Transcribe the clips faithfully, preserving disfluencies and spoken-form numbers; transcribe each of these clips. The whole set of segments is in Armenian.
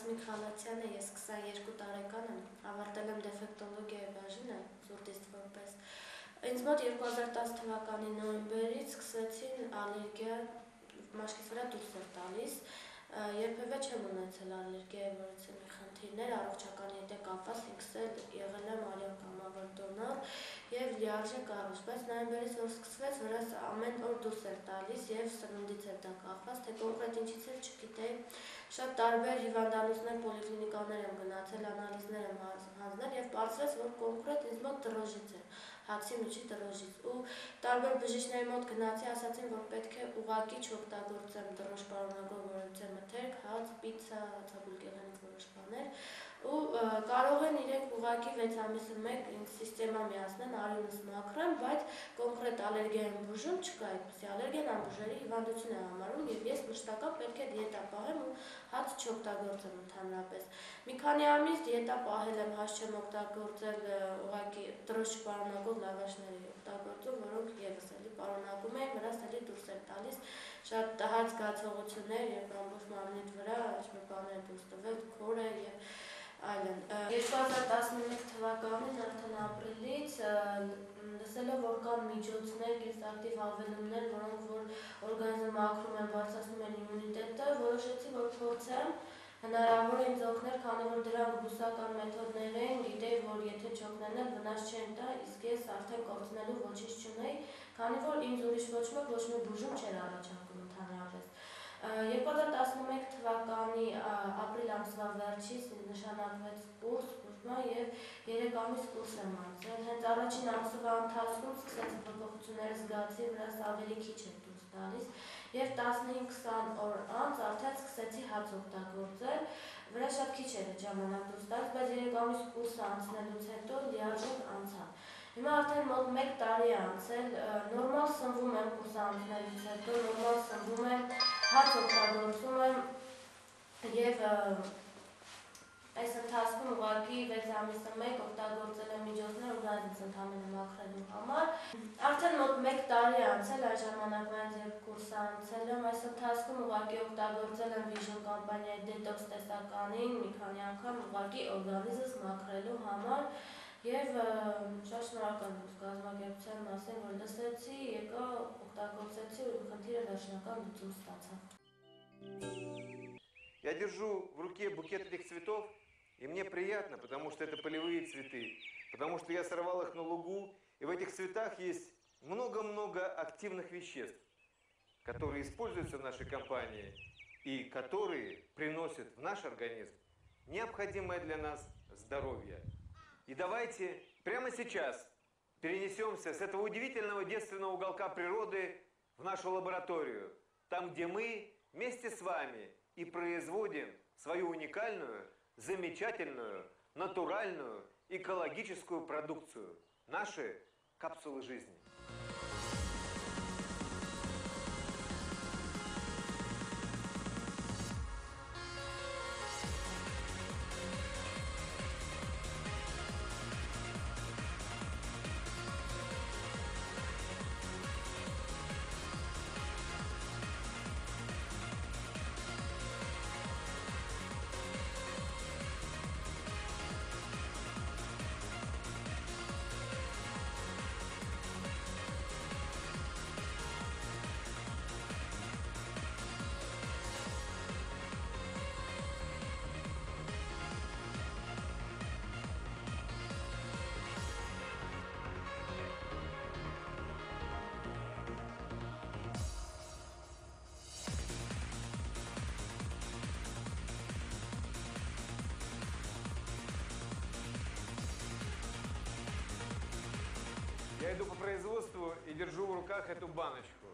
Հասմիկ Խալաթյանը, ես քսաներկու տարեկան եմ, ավարտել եմ դեֆեկտոլոգիայի բաժինը, զուրդիստ որպես։ Ինձ մոտ երկու հազար տասը թվականի նոյեմբերից սկսեցին ալերգիա մաշկիս վրա դուրս էր տալիս, երբևէ չեմ ունեցել ալերգիայի որևէ մի խնդիրներ, առողջականի հետ կապված ինքս էլ եղել եմ արյան կամավոր դոնոր եւ լիարժեք առողջ, բայց նոյեմբերից որ սկսվեց, վրաս ամեն օր դուրս էր տալիս եւ սննդից էր դա կախված, թե կոնկրետ ինչից էր չգիտեի, շատ տարբեր հիվանդանոցներ, պոլիկլինիկաներ եմ գնացել, անալիզներ եմ հանձնել եւ պարզվեց, որ կոնկրետ ինձ մոտ դրոժից է, հացի միջի դրոժից ու տարբեր բժիշկների մոտ գնացի, ասացին, որ պետք է ուղղակի չօգտագործեմ դրոժ պարունակող որևէ մթերք, հաց, պիցցա, հացաբուլկեղենից որոշ բաներ ու կարող են իրենք ուղղակի վեց ամիսը մեկ ինձ սիստեմա միացնեն, արյունս մաքրեն, բայց կոնկրետ ալերգիային բուժում չկա այդպիսի, ալերգիան անբուժելի հիվանդություն է համարում եւ ես մշտական պետք է դիետա պահեմ ու հաց չօգտագործեմ ընդհանրապես։ Մի քանի ամիս դիետա պահել եմ, հաց չեմ օգտագործել, ուղղակի դրոժ պարունակող լավաշների օգտագործում, որոնք եւս էլի պարունակում էին, վրաս էլի դուրս էր տալիս շատ տհաճ զգացողություններ եւ ամբողջ մարմնիդ վրա ինչ-որ բաներ դուրս տվել, քորը եւ այլն։ երկու հազար տասնմեկ թվականին արդեն ապրիլից լսելով որ կան միջոցներ, կենսակտիվ հավելումներ, որոնք որ օրգանիզմը մաքրում են, բարձրացնում են իմունիտետը, որոշեցի որ փորձեմ հնարավոր է ինձ օգնել, քանի որ դրանք բուսական մեթոդներ են, գիտեի, որ եթե չօգնեն էլ վնաս չեն տա, իսկ ես արդեն կորցնելու ոչինչ չունեի, քանի որ ինձ ուրիշ ոչ մեկ ոչ մի բուժում չէր առաջարկում ընդհանրապես։ երկու հազար տասնմեկ թվականի ապրիլ ամսվա վերջից նշանակվեց կուրս, բուժման եւ երեք ամիս կուրս եմ անցել։ Հենց առաջին ամսվա ընթացքում սկսեցի փոփոխություններ զգացի, վրաս ավելի քիչ էր դուրս տալիս եւ տասնհինգ քսան օր անց արդեն սկսեցի հաց օգտագործել, վրա շատ քիչ էր ժամանակ դուրս տալիս, բայց երեք ամիս կուրսը անցնելուց հետո լիարժեք անցավ։ Հիմա արդեն մոտ մեկ տարի է անցել, նորմալ սնվում եմ կուրսը անցնելուց հետո, նորմալ սնվում եմ, հաց օգտագործում եմ եւ այս ընթացքում ուղղակի վեց ամիսը մեկ օգտագործել եմ միջոցներ օրգանիզմս ընդհանրապես մաքրելու համար։ Արդեն մոտ մեկ տարի է անցել այս ժամանակվանից երբ կուրսը անցել եմ, այս ընթացքում ուղղակի օգտագործել եմ Vision կամպանիայի դետոքս տեսականին մի քանի անգամ ուղղակի օրգանիզմս մաքրելու համար եւ շատ շնորհակալ եմ կազմակերպության մասին, որ լսեցի, եկա օգտագործեցի ու խնդիրը վերջնական լուծում ստացա։ Я держу в руке букет этих цветов, и мне приятно, потому что это полевые цветы, потому что я сорвал их на лугу, и в этих цветах есть много-много активных веществ, которые используются в нашей компании и которые приносят в наш организм необходимое для нас здоровье. И давайте прямо сейчас перенесемся с этого удивительного девственного уголка природы в нашу лабораторию, там, где мы вместе с вами и производим свою уникальную, замечательную, натуральную, экологическую продукцию, наши капсулы жизни. Я иду по производству и держу в руках эту баночку.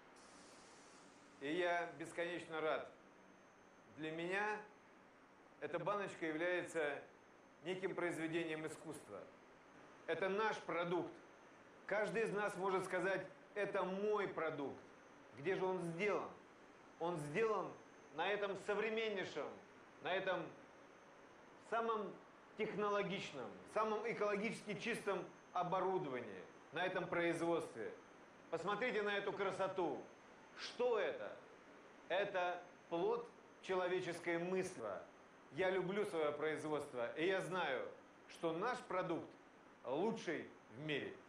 И я бесконечно рад. Для меня эта баночка является неким произведением искусства. Это наш продукт. Каждый из нас может сказать, это мой продукт. Где же он сделан? Он сделан на этом современнейшем, на этом самом технологичном, самом экологически чистом оборудовании, на этом производстве. Посмотрите на эту красоту. Что это? Это плод человеческой мысли. Я люблю свое производство, и я знаю, что наш продукт лучший в мире.